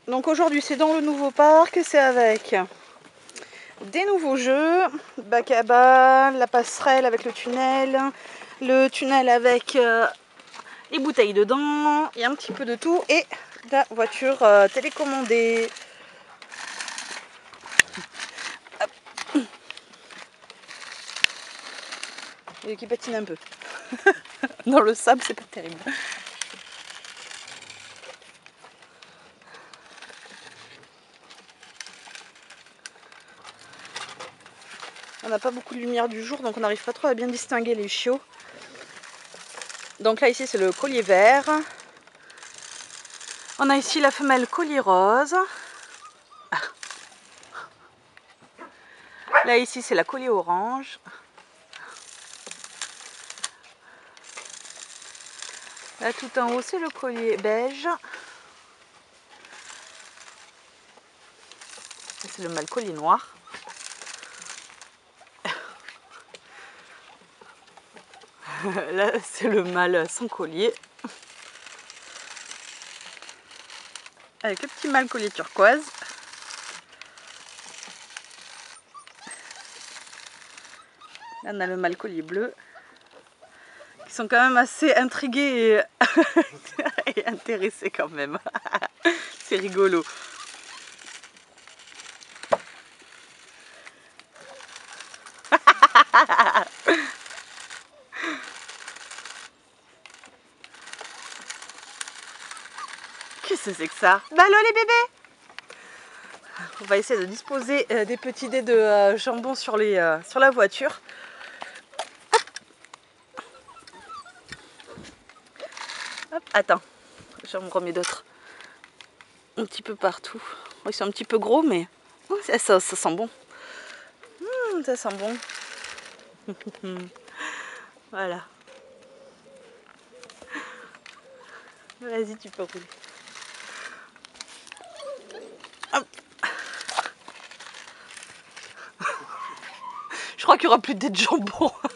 Donc aujourd'hui c'est dans le nouveau parc, c'est avec des nouveaux jeux, bac à bas, la passerelle avec le tunnel avec les bouteilles dedans, et un petit peu de tout, et la voiture télécommandée. Hop. Et qui patine un peu. Dans le sable, c'est pas terrible. On n'a pas beaucoup de lumière du jour, donc on n'arrive pas trop à bien distinguer les chiots. Donc là, ici, c'est le collier vert. On a ici la femelle collier rose. Là, ici, c'est la collier orange. Là, tout en haut, c'est le collier beige. C'est le mâle collier noir. Là, c'est le mâle sans collier. Avec le petit mâle collier turquoise. Là, on a le mâle collier bleu. Qui sont quand même assez intrigués et intéressés quand même. C'est rigolo. Qu'est-ce que c'est que ça? Bah allô les bébés! On va essayer de disposer des petits dés de jambon sur la voiture. Hop, attends, j'en remets d'autres. Un petit peu partout. Ils sont un petit peu gros, mais ça sent bon. Ça sent bon. Voilà. Vas-y, tu peux rouler. Hop. Je crois qu'il n'y aura plus de dés de jambon.